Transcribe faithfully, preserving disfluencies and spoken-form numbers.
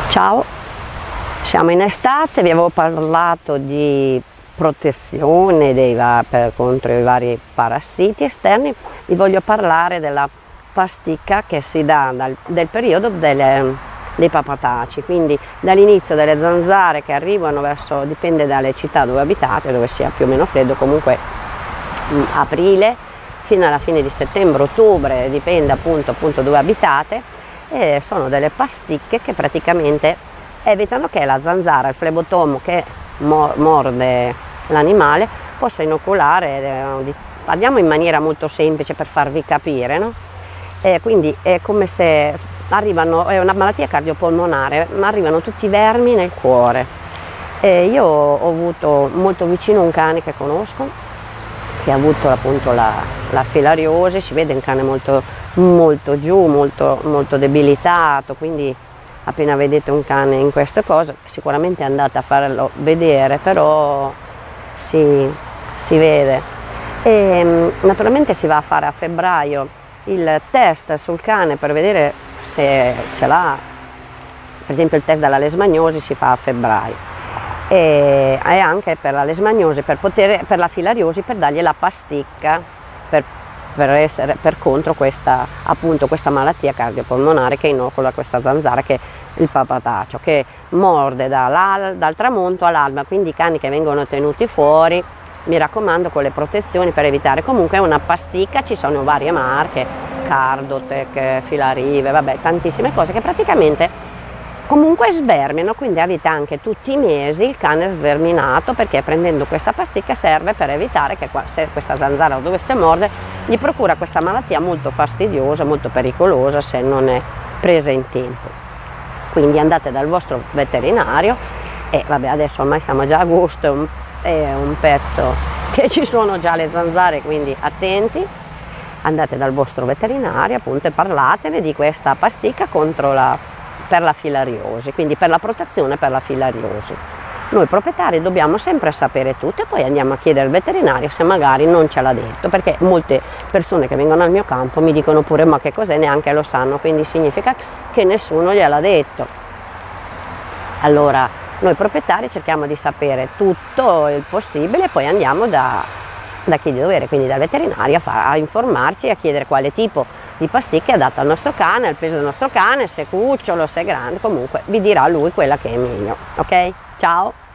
Ciao, siamo in estate, vi avevo parlato di protezione dei va per, contro i vari parassiti esterni. Vi voglio parlare della pasticca che si dà dal, del periodo delle, dei papataci, quindi dall'inizio delle zanzare che arrivano verso, dipende dalle città dove abitate, dove sia più o meno freddo, comunque mh, aprile fino alla fine di settembre, ottobre, dipende appunto, appunto dove abitate. E sono delle pasticche che praticamente evitano che la zanzara, il flebotomo che morde l'animale, possa inoculare. Parliamo in maniera molto semplice per farvi capire, no? E quindi è come se arrivano, è una malattia cardiopolmonare, ma arrivano tutti i vermi nel cuore. E io ho avuto molto vicino un cane che conosco, che ha avuto appunto la, la filariosi. Si vede un cane molto molto giù, molto, molto debilitato, quindi appena vedete un cane in queste cose sicuramente andate a farlo vedere, però si, si vede. E naturalmente si va a fare a febbraio il test sul cane per vedere se ce l'ha. Per esempio il test della lesmaniosi si fa a febbraio, e, e anche per la lesmaniosi, per, poter, per la filariosi, per dargli la pasticca per Per, essere, per contro questa, appunto, questa malattia cardiopolmonare che inocula questa zanzara, che è il papataccio, che morde dal, dal tramonto all'alba. Quindi i cani che vengono tenuti fuori, mi raccomando, con le protezioni per evitare. Comunque è una pasticca, ci sono varie marche, Cardotec, Filarive, vabbè, tantissime cose che praticamente comunque sverminano, quindi avete anche tutti i mesi il cane sverminato, perché prendendo questa pasticca serve per evitare che se questa zanzara dovesse mordere gli procura questa malattia molto fastidiosa, molto pericolosa se non è presa in tempo. Quindi andate dal vostro veterinario e vabbè, adesso ormai siamo già a agosto, è un, è un pezzo che ci sono già le zanzare, quindi attenti. Andate dal vostro veterinario appunto e parlatene di questa pasticca contro la per la filariosi, quindi per la protezione per la filariosi. Noi proprietari dobbiamo sempre sapere tutto e poi andiamo a chiedere al veterinario se magari non ce l'ha detto, perché molte persone che vengono al mio campo mi dicono pure ma che cos'è, neanche lo sanno, quindi significa che nessuno gliel'ha detto. Allora noi proprietari cerchiamo di sapere tutto il possibile e poi andiamo da, da chi di dovere, quindi dal veterinario a, fa, a informarci e a chiedere quale tipo di pasticca è adatta al nostro cane, al peso del nostro cane, se è cucciolo, se è grande, comunque vi dirà lui quella che è meglio, ok? Ciao!